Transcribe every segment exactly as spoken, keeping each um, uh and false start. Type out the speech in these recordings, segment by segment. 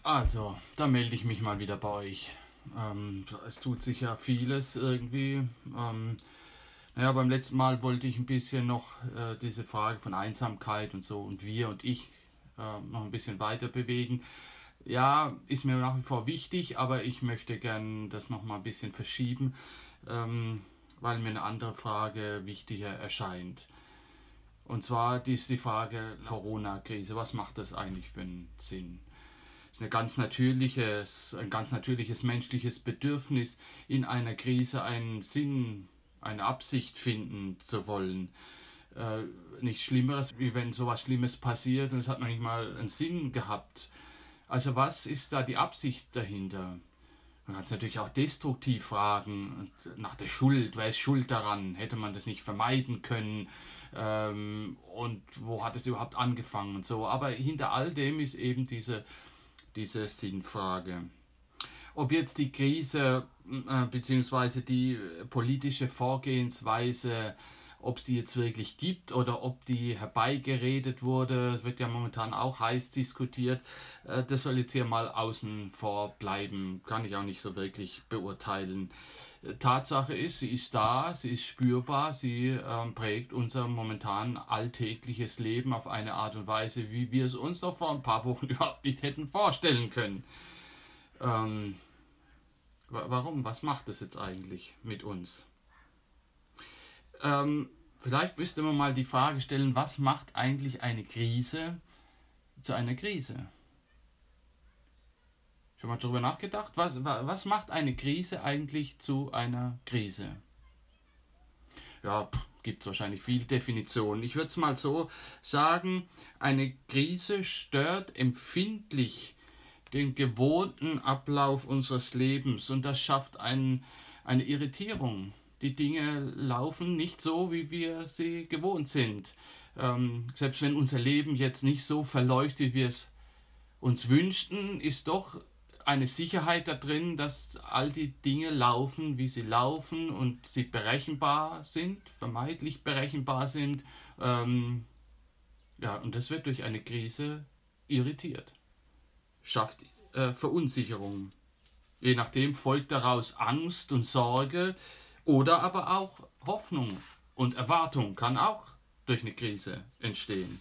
Also, da melde ich mich mal wieder bei euch. Ähm, es tut sich ja vieles irgendwie. Ähm, naja, beim letzten Mal wollte ich ein bisschen noch äh, diese Frage von Einsamkeit und so und wir und ich äh, noch ein bisschen weiter bewegen. Ja, ist mir nach wie vor wichtig, aber ich möchte gern das noch mal ein bisschen verschieben, ähm, weil mir eine andere Frage wichtiger erscheint. Und zwar die ist die Frage Corona-Krise. Was macht das eigentlich für einen Sinn? Es ist eine ganz natürliches, ein ganz natürliches menschliches Bedürfnis, in einer Krise einen Sinn, eine Absicht finden zu wollen. Äh, nichts Schlimmeres, wie wenn sowas Schlimmes passiert und es hat noch nicht mal einen Sinn gehabt. Also was ist da die Absicht dahinter? Man kann es natürlich auch destruktiv fragen, nach der Schuld, wer ist schuld daran? Hätte man das nicht vermeiden können? Ähm, und wo hat es überhaupt angefangen und so. Aber hinter all dem ist eben diese diese Sinnfrage. Ob jetzt die Krise äh, bzw. die politische Vorgehensweise, ob es die jetzt wirklich gibt oder ob die herbeigeredet wurde, das wird ja momentan auch heiß diskutiert, äh, das soll jetzt hier mal außen vor bleiben, kann ich auch nicht so wirklich beurteilen. Tatsache ist, sie ist da, sie ist spürbar, sie ähm, prägt unser momentan alltägliches Leben auf eine Art und Weise, wie wir es uns noch vor ein paar Wochen überhaupt nicht hätten vorstellen können. Ähm, warum? Was macht das jetzt eigentlich mit uns? Ähm, vielleicht müsste man mal die Frage stellen, was macht eigentlich eine Krise zu einer Krise? Schon mal darüber nachgedacht? Was, was macht eine Krise eigentlich zu einer Krise? Ja, gibt es wahrscheinlich viele Definitionen. Ich würde es mal so sagen, eine Krise stört empfindlich den gewohnten Ablauf unseres Lebens und das schafft ein, eine Irritierung. Die Dinge laufen nicht so, wie wir sie gewohnt sind. Ähm, selbst wenn unser Leben jetzt nicht so verläuft, wie wir es uns wünschten, ist doch eine Sicherheit da drin, dass all die Dinge laufen, wie sie laufen und sie berechenbar sind, vermeintlich berechenbar sind. Ähm, ja, und das wird durch eine Krise irritiert, schafft äh, Verunsicherung. Je nachdem folgt daraus Angst und Sorge oder aber auch Hoffnung und Erwartung kann auch durch eine Krise entstehen.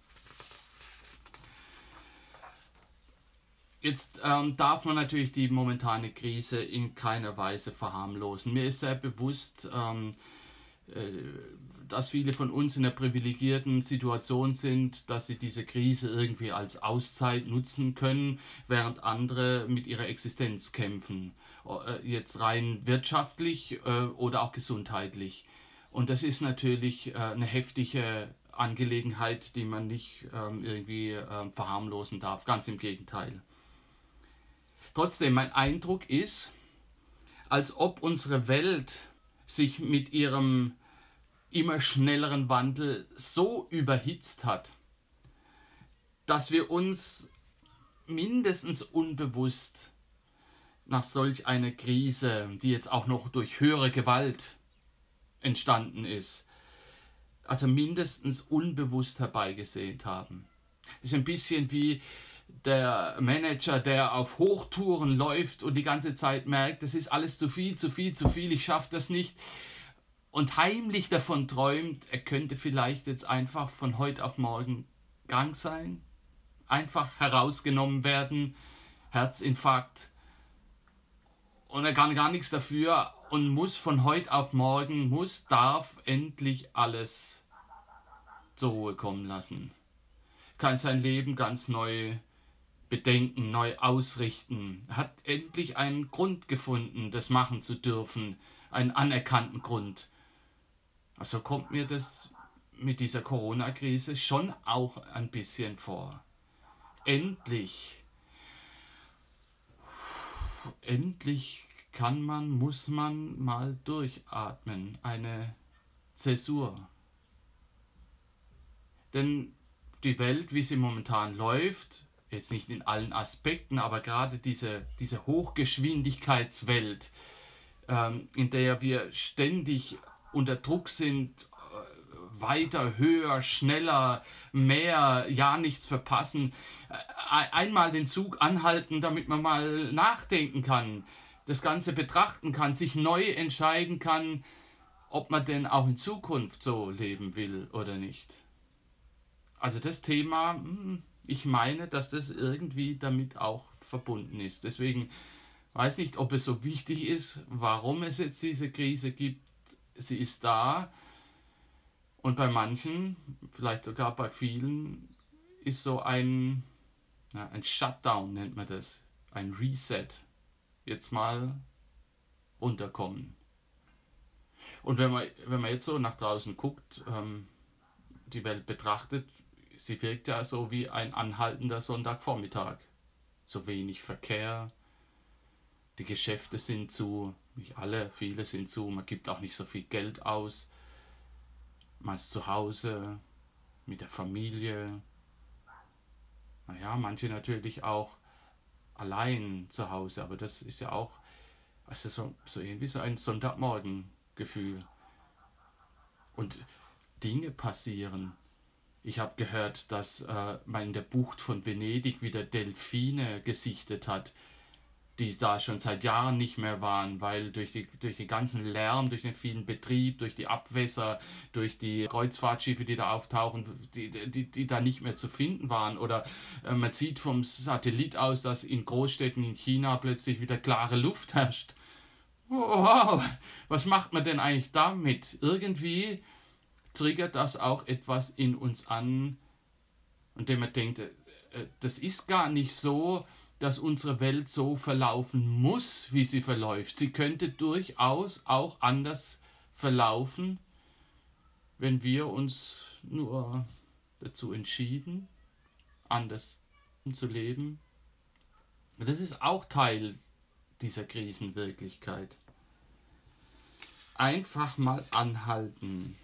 Jetzt ähm, darf man natürlich die momentane Krise in keiner Weise verharmlosen. Mir ist sehr bewusst, ähm, äh, dass viele von uns in einer privilegierten Situation sind, dass sie diese Krise irgendwie als Auszeit nutzen können, während andere mit ihrer Existenz kämpfen. Äh, jetzt rein wirtschaftlich äh, oder auch gesundheitlich. Und das ist natürlich äh, eine heftige Angelegenheit, die man nicht ähm, irgendwie äh, verharmlosen darf. Ganz im Gegenteil. Trotzdem, mein Eindruck ist, als ob unsere Welt sich mit ihrem immer schnelleren Wandel so überhitzt hat, dass wir uns mindestens unbewusst nach solch einer Krise, die jetzt auch noch durch höhere Gewalt entstanden ist, also mindestens unbewusst herbeigesehnt haben. Das ist ein bisschen wie der Manager, der auf Hochtouren läuft und die ganze Zeit merkt, das ist alles zu viel, zu viel, zu viel, ich schaffe das nicht. Und heimlich davon träumt, er könnte vielleicht jetzt einfach von heute auf morgen krank sein, einfach herausgenommen werden, Herzinfarkt. Und er kann gar nichts dafür und muss von heute auf morgen, muss, darf endlich alles zur Ruhe kommen lassen. Kann sein Leben ganz neu bedenken, neu ausrichten, hat endlich einen Grund gefunden, das machen zu dürfen, einen anerkannten Grund. Also kommt mir das mit dieser Corona-Krise schon auch ein bisschen vor. Endlich, endlich kann man, muss man mal durchatmen, eine Zäsur. Denn die Welt, wie sie momentan läuft, jetzt nicht in allen Aspekten, aber gerade diese, diese Hochgeschwindigkeitswelt, ähm, in der wir ständig unter Druck sind, weiter, höher, schneller, mehr, ja nichts verpassen. Einmal den Zug anhalten, damit man mal nachdenken kann, das Ganze betrachten kann, sich neu entscheiden kann, ob man denn auch in Zukunft so leben will oder nicht. Also das Thema, ich meine, dass das irgendwie damit auch verbunden ist. Deswegen weiß nicht, ob es so wichtig ist, warum es jetzt diese Krise gibt. Sie ist da und bei manchen, vielleicht sogar bei vielen, ist so ein, ja, ein Shutdown, nennt man das, ein Reset. Jetzt mal runterkommen. Und wenn man, wenn man jetzt so nach draußen guckt, ähm, die Welt betrachtet, sie wirkt ja so wie ein anhaltender Sonntagvormittag. So wenig Verkehr, die Geschäfte sind zu, nicht alle, viele sind zu, man gibt auch nicht so viel Geld aus, man ist zu Hause, mit der Familie, naja, manche natürlich auch allein zu Hause, aber das ist ja auch, also so, so irgendwie so ein Sonntagmorgen-Gefühl. Und Dinge passieren. Ich habe gehört, dass äh, man in der Bucht von Venedig wieder Delfine gesichtet hat, die da schon seit Jahren nicht mehr waren, weil durch, die, durch den ganzen Lärm, durch den vielen Betrieb, durch die Abwässer, durch die Kreuzfahrtschiffe, die da auftauchen, die, die, die da nicht mehr zu finden waren. Oder äh, man sieht vom Satellit aus, dass in Großstädten in China plötzlich wieder klare Luft herrscht. Wow, was macht man denn eigentlich damit? Irgendwie triggert das auch etwas in uns an, und dem man denkt, das ist gar nicht so, dass unsere Welt so verlaufen muss, wie sie verläuft. Sie könnte durchaus auch anders verlaufen, wenn wir uns nur dazu entschieden, anders zu leben. Das ist auch Teil dieser Krisenwirklichkeit. Einfach mal anhalten.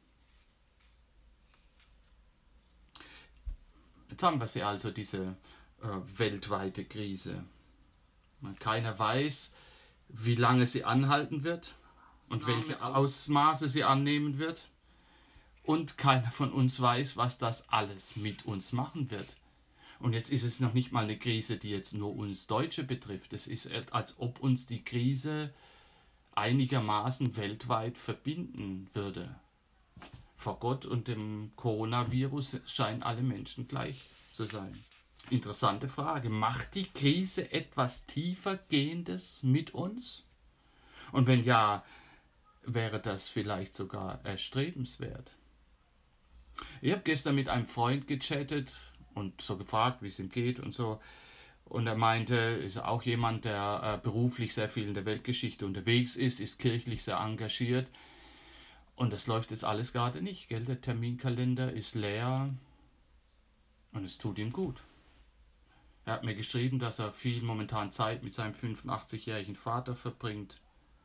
Jetzt haben wir sie also, diese äh, weltweite Krise. Keiner weiß, wie lange sie anhalten wird und welche Ausmaße sie annehmen wird. Und keiner von uns weiß, was das alles mit uns machen wird. Und jetzt ist es noch nicht mal eine Krise, die jetzt nur uns Deutsche betrifft. Es ist, als ob uns die Krise einigermaßen weltweit verbinden würde. Vor Gott und dem Coronavirus scheinen alle Menschen gleich zu sein. Interessante Frage. Macht die Krise etwas tiefergehendes mit uns? Und wenn ja, wäre das vielleicht sogar erstrebenswert? Ich habe gestern mit einem Freund gechattet und so gefragt, wie es ihm geht und so. Und er meinte, ist auch jemand, der äh, beruflich sehr viel in der Weltgeschichte unterwegs ist, ist kirchlich sehr engagiert. Und das läuft jetzt alles gerade nicht, gell? Der Terminkalender ist leer und es tut ihm gut. Er hat mir geschrieben, dass er viel momentan Zeit mit seinem fünfundachtzig-jährigen Vater verbringt.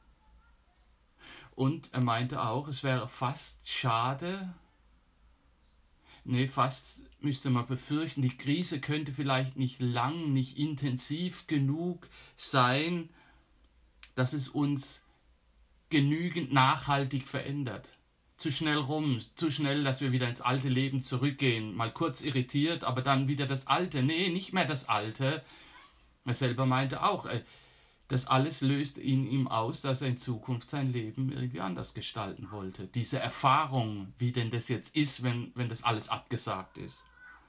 Und er meinte auch, es wäre fast schade, nee, fast müsste man befürchten, die Krise könnte vielleicht nicht lang, nicht intensiv genug sein, dass es uns genügend nachhaltig verändert. Zu schnell rum, zu schnell, dass wir wieder ins alte Leben zurückgehen. Mal kurz irritiert, aber dann wieder das Alte. Nee, nicht mehr das Alte. Er selber meinte auch, das alles löst in ihm aus, dass er in Zukunft sein Leben irgendwie anders gestalten wollte. Diese Erfahrung, wie denn das jetzt ist, wenn, wenn das alles abgesagt ist.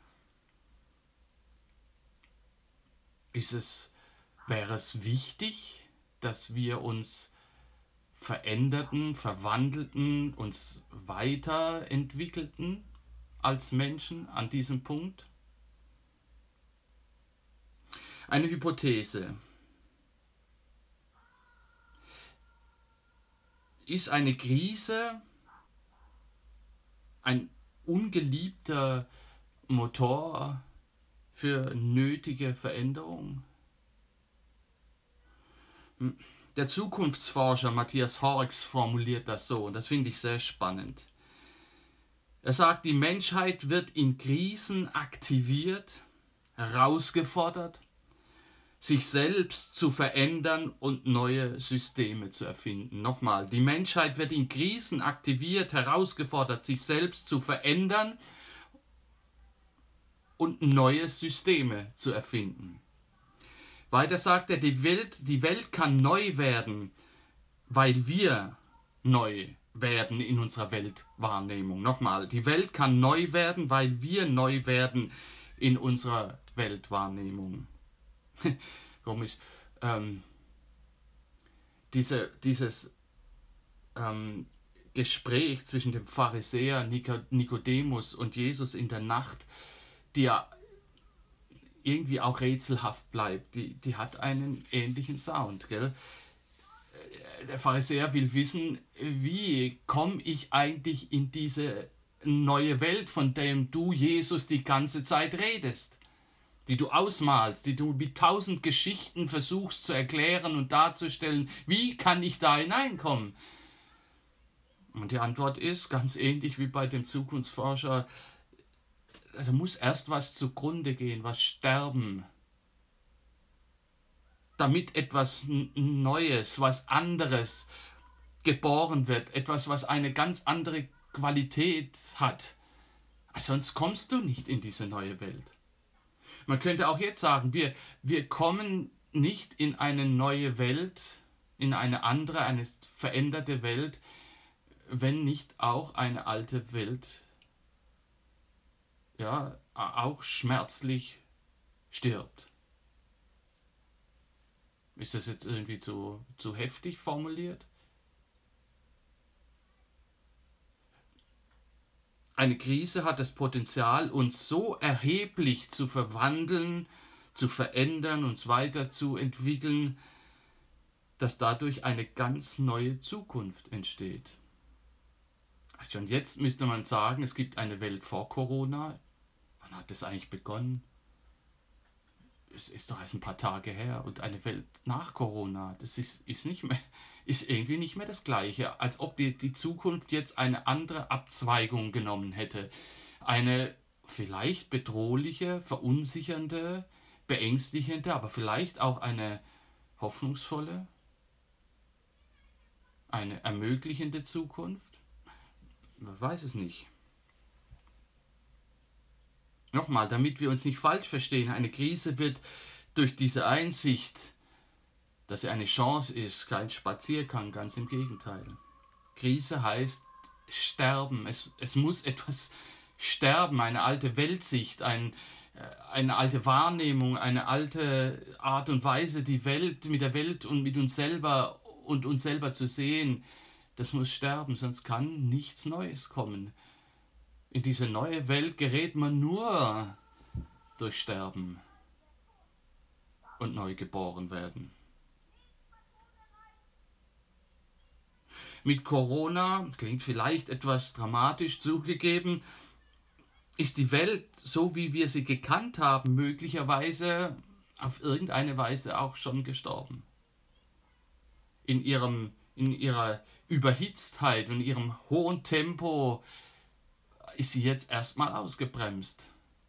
Ist es, wäre es wichtig, dass wir uns veränderten, verwandelten, uns weiterentwickelten als Menschen an diesem Punkt? Eine Hypothese. Ist eine Krise ein ungeliebter Motor für nötige Veränderung? Der Zukunftsforscher Matthias Horrocks formuliert das so, und das finde ich sehr spannend. Er sagt, die Menschheit wird in Krisen aktiviert, herausgefordert, sich selbst zu verändern und neue Systeme zu erfinden. Nochmal, die Menschheit wird in Krisen aktiviert, herausgefordert, sich selbst zu verändern und neue Systeme zu erfinden. Weiter sagt er, die Welt, die Welt kann neu werden, weil wir neu werden in unserer Weltwahrnehmung. Nochmal, die Welt kann neu werden, weil wir neu werden in unserer Weltwahrnehmung. Komisch. Ähm, diese, dieses ähm, Gespräch zwischen dem Pharisäer Nikodemus und Jesus in der Nacht, die ja irgendwie auch rätselhaft bleibt, die, die hat einen ähnlichen Sound, gell? Der Pharisäer will wissen, wie komme ich eigentlich in diese neue Welt, von dem du, Jesus, die ganze Zeit redest, die du ausmalst, die du mit tausend Geschichten versuchst zu erklären und darzustellen. Wie kann ich da hineinkommen? Und die Antwort ist ganz ähnlich wie bei dem Zukunftsforscher: Da muss erst was zugrunde gehen, was sterben, damit etwas Neues, was anderes geboren wird, etwas, was eine ganz andere Qualität hat. Sonst kommst du nicht in diese neue Welt. Man könnte auch jetzt sagen, wir, wir kommen nicht in eine neue Welt, in eine andere, eine veränderte Welt, wenn nicht auch eine alte Welt, ja, auch schmerzlich stirbt. Ist das jetzt irgendwie zu, zu heftig formuliert? Eine Krise hat das Potenzial, uns so erheblich zu verwandeln, zu verändern, uns weiterzuentwickeln, dass dadurch eine ganz neue Zukunft entsteht. Schon jetzt müsste man sagen, es gibt eine Welt vor Corona. Wann hat das eigentlich begonnen? Es ist doch erst ein paar Tage her. Und eine Welt nach Corona, das ist, ist, nicht mehr, ist irgendwie nicht mehr das Gleiche. Als ob die, die Zukunft jetzt eine andere Abzweigung genommen hätte. Eine vielleicht bedrohliche, verunsichernde, beängstigende, aber vielleicht auch eine hoffnungsvolle, eine ermöglichende Zukunft. Man weiß es nicht. Nochmal, damit wir uns nicht falsch verstehen, eine Krise wird durch diese Einsicht, dass sie eine Chance ist, kein Spaziergang, ganz im Gegenteil. Krise heißt sterben, es, es muss etwas sterben, eine alte Weltsicht, ein, eine alte Wahrnehmung, eine alte Art und Weise, die Welt mit der Welt und mit uns selber und uns selber zu sehen, das muss sterben, sonst kann nichts Neues kommen. In diese neue Welt gerät man nur durch Sterben und neu geboren werden. Mit Corona, klingt vielleicht etwas dramatisch zugegeben, ist die Welt, so wie wir sie gekannt haben, möglicherweise auf irgendeine Weise auch schon gestorben. In ihrem, in ihrer Überhitztheit und ihrem hohen Tempo ist sie jetzt erstmal ausgebremst.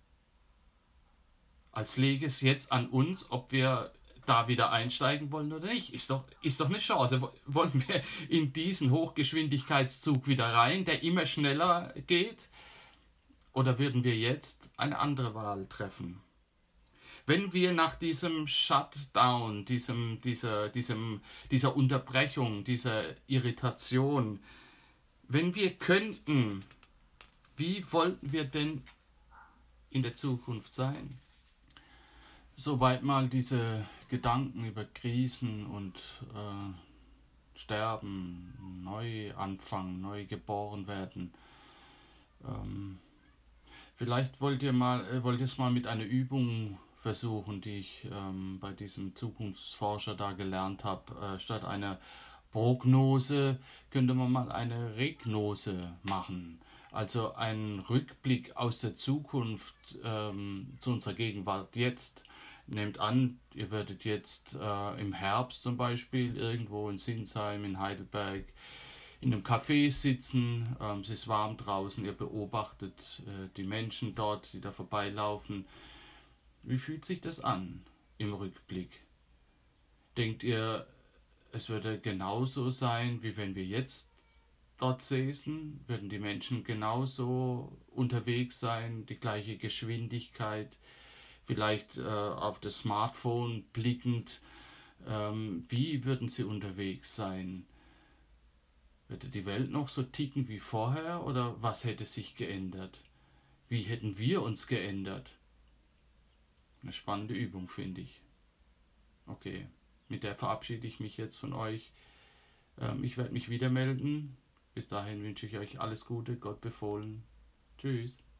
Als läge es jetzt an uns, ob wir da wieder einsteigen wollen oder nicht. Ist doch, ist doch eine Chance. Wollen wir in diesen Hochgeschwindigkeitszug wieder rein, der immer schneller geht? Oder würden wir jetzt eine andere Wahl treffen? Wenn wir nach diesem Shutdown, diesem, dieser, diesem, dieser Unterbrechung, dieser Irritation, wenn wir könnten, wie wollten wir denn in der Zukunft sein? Soweit mal diese Gedanken über Krisen und äh, Sterben, Neuanfang, neu geboren werden. Ähm, vielleicht wollt ihr mal, äh, wollt ihr es mal mit einer Übung versuchen, die ich ähm, bei diesem Zukunftsforscher da gelernt habe. Äh, statt einer Prognose könnte man mal eine Regnose machen. Also einen Rückblick aus der Zukunft ähm, zu unserer Gegenwart jetzt. Nehmt an, ihr würdet jetzt äh, im Herbst zum Beispiel irgendwo in Sinsheim, in Heidelberg, in einem Café sitzen, ähm, es ist warm draußen, ihr beobachtet äh, die Menschen dort, die da vorbeilaufen. Wie fühlt sich das an? im Rückblick? Denkt ihr, es würde genauso sein, wie wenn wir jetzt dort säßen? Würden die Menschen genauso unterwegs sein, die gleiche Geschwindigkeit, vielleicht äh, auf das Smartphone blickend? Ähm, wie würden sie unterwegs sein? Würde die Welt noch so ticken wie vorher oder was hätte sich geändert? Wie hätten wir uns geändert? Eine spannende Übung, finde ich. Okay, mit der verabschiede ich mich jetzt von euch. Ähm, ich werde mich wieder melden. Bis dahin wünsche ich euch alles Gute, Gott befohlen. Tschüss.